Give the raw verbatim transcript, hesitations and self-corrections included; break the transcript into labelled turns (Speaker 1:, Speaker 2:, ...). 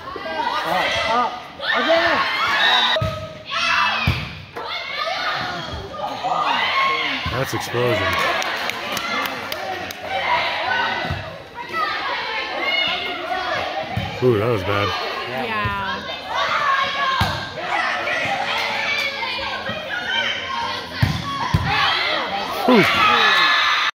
Speaker 1: Up, up, again.
Speaker 2: That's explosion. Ooh, that was bad.
Speaker 3: Yeah.